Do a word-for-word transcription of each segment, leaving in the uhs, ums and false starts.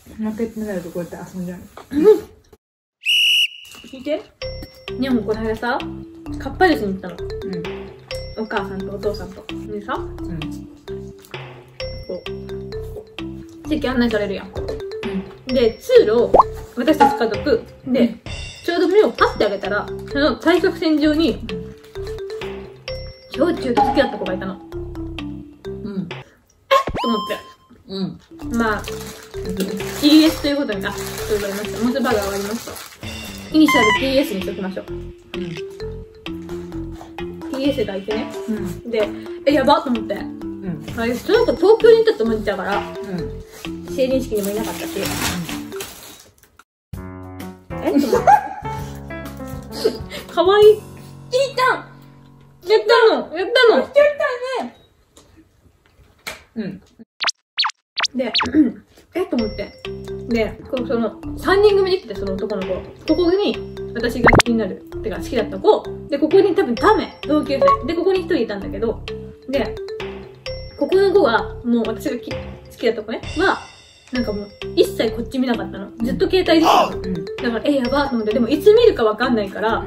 負けてないとこうやって遊んじゃう。 聞いて。ね、もうこの間さ、かっぱ寿司に行ったの。うん。お母さんとお父さんと。でさ、うん。こう、席案内されるやん。うん。で、通路を、私たち家族、で、うん、ちょうど目をパッてあげたら、その対角線上に、小中と付き合った子がいたの。うん。えっと思って。うん。まあ、ティーエス ということに、あ、そう言われました。モスバーガー終わりました。イニシャル ティーエス にしときましょう。うん。ティーエス がいてね。うん。で、え、やばっと思って。うん。あれ、その子東京にいたと思っちゃうから、うん。成人式にもいなかったし。うん、えっと思って。かわいい。聞いたんやったのやったのやったね。うん。で、えっと思って。で、このその、さんにん組で来てその男の子。ここに、私が気になる。てか、好きだった子。で、ここに多分ダメ。同級生。で、ここに一人いたんだけど、で、ここの子が、もう私がき好きだった子ね、は、なんかもう、一切こっち見なかったの。ずっと携帯でしたの。うん、だから、え、やばと思って、でもいつ見るかわかんないから、うん、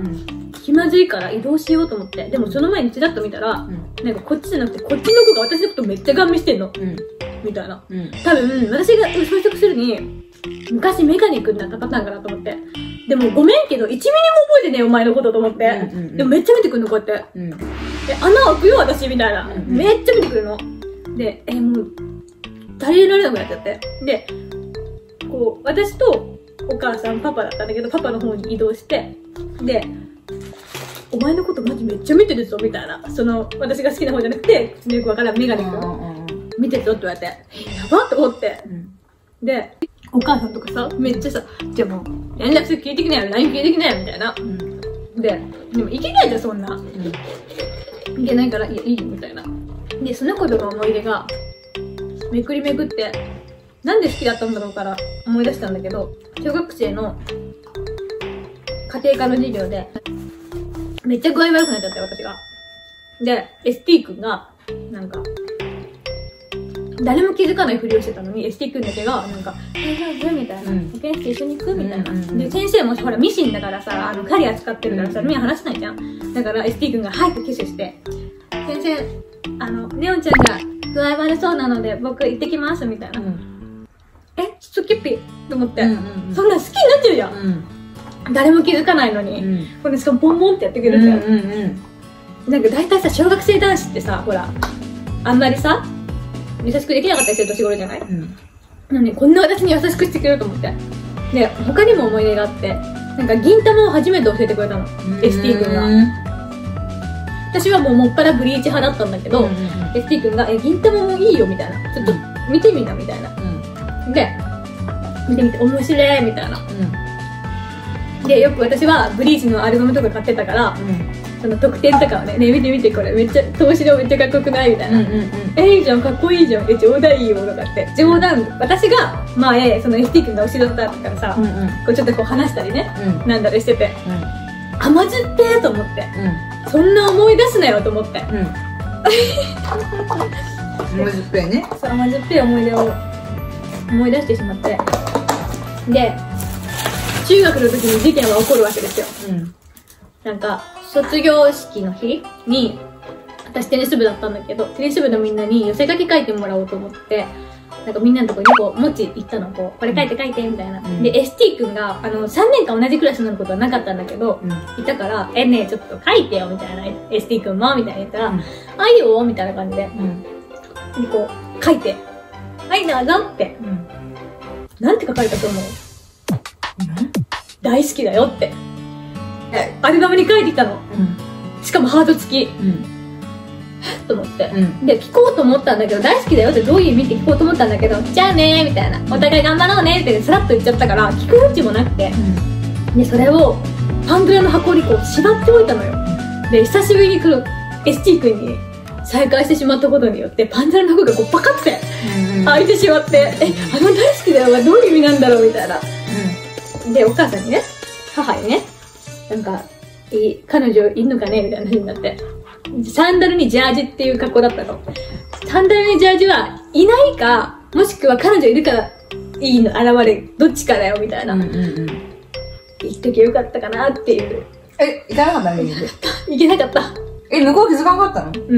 気まずいから移動しようと思って。でもその前にチラッと見たら、うん、なんかこっちじゃなくて、こっちの子が私のことめっちゃガン見してんの。うん、みたいな。うん、多分、私が推測するに、昔メカニックになったパターンかなと思って。でもごめんけど、いちミリも覚えてねえお前のことと思って。うんうんうん、でもめっちゃ見てくるの、こうやって。うん、で、穴開くよ、私、みたいな。うんうん、めっちゃ見てくるの。で、え、もう、耐えられなくなっちゃって。で、こう、私とお母さん、パパだったんだけど、パパの方に移動して、で、お前のことマジめっちゃ見てるぞ、みたいな。その、私が好きな方じゃなくて、よくわからんメガネ君。見てるぞって言われて、え、やばって思って。うん、で、お母さんとかさ、めっちゃさ、じゃあもう、連絡先聞いてきなよ、ライン 聞いてきなよ、みたいな。うん、で、でもいけないじゃん、そんな。うん、いけないから、いや、いいよ、みたいな。で、その子との思い出が、めくりめくって、なんで好きだったんだろうから思い出したんだけど、小学生の家庭科の授業で、めっちゃ具合悪くなっちゃって、私が。で、エスティー 君が、なんか、誰も気づかないふりをしてたのに、エスティー 君だけが、なんか、大丈夫みたいな。保健室一緒に行くみたいな。で、先生もほら、ミシンだからさ、あの、針扱ってるからさ、目離せないじゃん。だから、エスティー 君が早くキスして、先生、あの、ネオンちゃんが具合悪そうなので、僕行ってきます、みたいな。うん、え、ちょっとキュッピーと思って、うんうんうん、そんなん好きになっちゃうじゃん。うん、誰も気づかないのに。うん、これしかもポンポンってやってくれるじゃん。うんうんうん、なんか大体さ、小学生男子ってさ、ほら、あんまりさ、優しくできなかったりする年頃じゃない？うん。なのに、こんな私に優しくしてくれると思って。で、他にも思い出があって、なんか銀玉を初めて教えてくれたの。エスティー 君が。私はもうもっぱらブリーチ派だったんだけど、うんうんうん、エスティー 君が、え、銀玉もいいよみたいな。ちょっと見てみなみたいな。うん、で、見てみて面白いみたいな。うん、で、よく私はブリーチのアルバムとか買ってたから、うん、その特典とかをね、ね、見てみてこれめっちゃ、投資料めっちゃかっこよくないみたいな。うんうんうん、え、いいじゃん、かっこいいじゃん。え、冗談いいよとかって。冗談、私が前、その エスティー 君が後ろだったからさ、うんうん、こうちょっとこう話したりね、うん、なんだりしてて、うん、甘酸っぱいと思って。うんそんな思い出すなよと思って。うん。甘酸っぱいね。 そう、甘酸っぱい思い出を思い出してしまって。で、中学の時に事件は起こるわけですよ。うん。なんか、卒業式の日に、私テニス部だったんだけど、テニス部のみんなに寄せ書き書いてもらおうと思って、なんかみんなのとこにこう、もち行ったの、こう、これ書いて書いて、みたいな。うん、で、エスティー 君が、あの、さんねんかん同じクラスになることはなかったんだけど、うん、いたから、え、ねえ、ちょっと書いてよ、みたいな。エスティー 君も、みたいな言ったら、うん、あ、いいよ、みたいな感じで。うん、で、こう、書いて、はい、どうぞって。うん、なんて書かれたと思う？うん、大好きだよって。アルバムに書いてきたの。うん、しかもハート付き。うんと思って、うん、で聞こうと思ったんだけど大好きだよってどういう意味って聞こうと思ったんだけどじゃあねーみたいなお互い頑張ろうねってさらっと言っちゃったから聞く余地もなくて、うん、でそれをパンドラの箱にこう縛っておいたのよ、うん、で久しぶりにこの エスティー 君に再会してしまったことによってパンドラの箱がこうパカッて開いてしまって、うん、えあの大好きだよはどういう意味なんだろうみたいな、うん、でお母さんにね母にねなんかい彼女いんのかねみたいな話になってサンダルにジャージっていう格好だったの。サンダルにジャージはいないか、もしくは彼女いるから、いいいの現れ、どっちかだよみたいな。 うんうんうん。 言っときゃよかったかなっていう。 え、行かなかったの？ 行けなかった。 え、向こう気づかなかったの？ うん。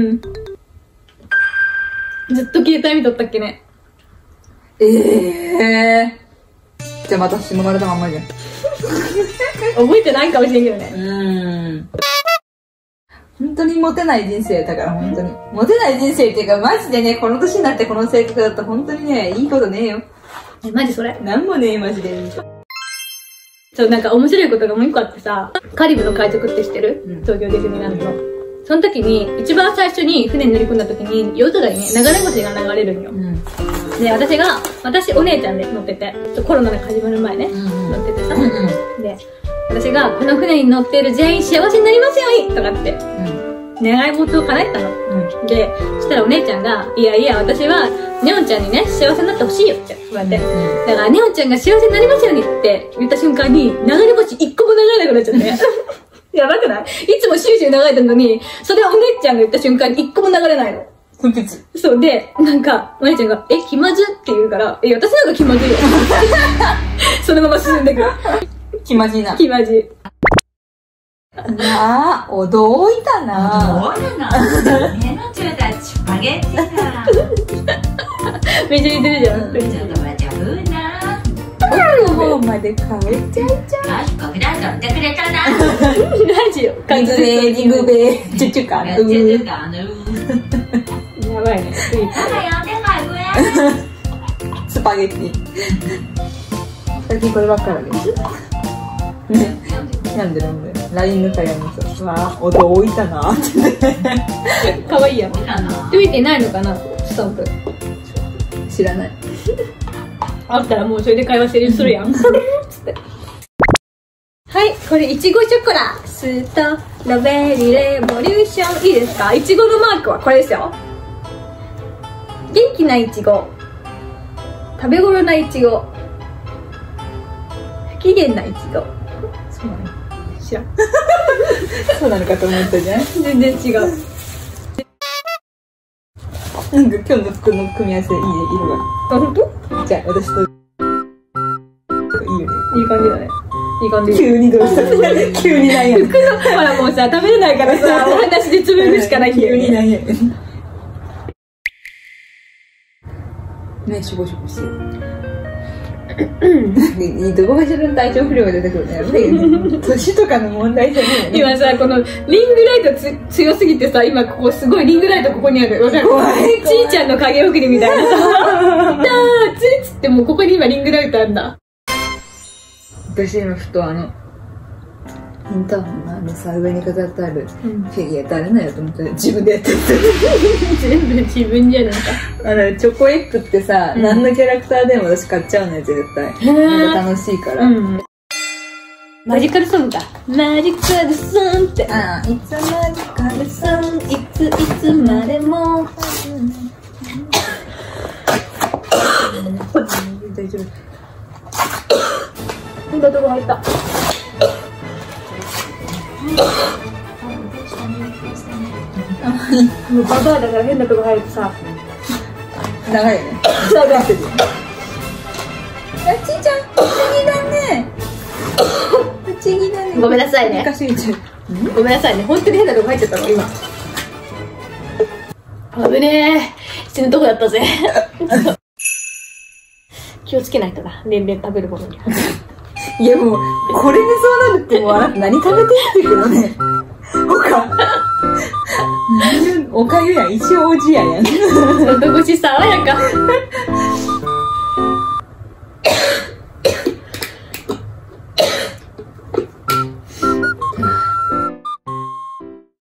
ずっと携帯見とったっけね。 ええー。じゃあまたしまがれたまんまじゃん。 覚えてないかもしれんけどね。 うーん。本当にモテない人生だから、本当に。モテない人生っていうか、マジでね、この年になってこの性格だったら本当にね、いいことねえよ。 え、マジそれ？ なんもねえ、マジで。 そう、なんか面白いことがもう一個あってさ、カリブの海賊って知ってる？うん、東京ディズニーランドの。その時に、一番最初に船に乗り込んだ時に、夜空にね、流れ星が流れるんよ。うん、で、私が、私お姉ちゃんで乗ってて、コロナが始まる前ね、うん、乗っててさ、うんうん、で、私が、この船に乗っている全員幸せになりますようにとかって、うん、願い事を叶えたの。うん、で、そしたらお姉ちゃんが、いやいや、私は、ネオンちゃんにね、幸せになってほしいよって言われて。うん、だから、ネオンちゃんが幸せになりますようにって言った瞬間に、流れ星一個も流れなくなっちゃって。やばくない？いつもシューシュー流れてるのに、それをお姉ちゃんが言った瞬間に一個も流れないの。そうで、なんか、お姉ちゃんが、え、気まずって言うから、え、私なんか気まずいよ。そのまま進んでくる。 気まじいな。 気まじい。 なあ、驚いたな。 驚いたな。目の中だ、スパゲッティだ。 めっちゃ似てるじゃん。 ちょっと待って、ふうな。 奥の方まで変えちゃいちゃう。 よし、ここだ、取ってくれたな。 ラジオ。 リグベー、リグベー、チュチュカヌー。 チュチュカヌー。やばいね。スイーツ。 スパゲッティ。最近こればっかりです。ね。なんでなんで。ライン の会話にさ、わあ、驚いたなって。 かわいいやん。ついてないのかな、スタンプ。 知らない。 あったらもうそれで会話成立するやん。つって。はい、これいちごショコラストロベリーレボリューション。いいですか？いちごのマークはこれですよ。元気ないちご、食べ頃ないちご、不機嫌ないちご。 そうなの？ 知らん。 そうなのかと思ったじゃん。 全然違う。 なんか今日の服の組み合わせいいね、色が。 あ、ほんと？ じゃあ私といいよね。 いい感じだね。いい感じ。 急にどうした急になんやねん。 服の、ほらもうさ、食べれないからさ、お話で紡ぐしかないんだよね。 急になんやねん。ね、しぼしぼしてる。どこかしらの体調不良が出てくるね。年とかの問題じゃないよね。 今さ、このリングライトつ強すぎてさ、今ここすごいリングライトここにある。わかる？ 怖い。 ちいちゃんの影送りみたいなさ。だー、ついつってもうここに今リングライトあるんだ。 私今ふとあの、インターホンのあのさ、上に飾ってあるフィギュア誰なんやと思ったら自分でやってる。 全部自分じゃないか。 あの、チョコエッグってさ、うん、何のキャラクターでも私買っちゃうのよ、絶対。なんか楽しいから。うん、 マジカルソングだ。マジカルソングって。 ああ、いつマジカルソング、 いついつまでも。 大丈夫。 変なとこ入った。もうババアだから変なとこ入るとさ、 長いよね。 長い。あ、 ちいちゃん、不思議だね。不思議だね。 ごめんなさいね。ごめんなさいね。本当に変なとこ入っちゃったの今。危ねえ。死ぬとこやったぜ。気をつけないとな。年々食べるものに。 いやもう、これでそうなるってもうあなた何食べてって言うのね。他。おかゆやん、一応おじややん。 喉越し爽やか。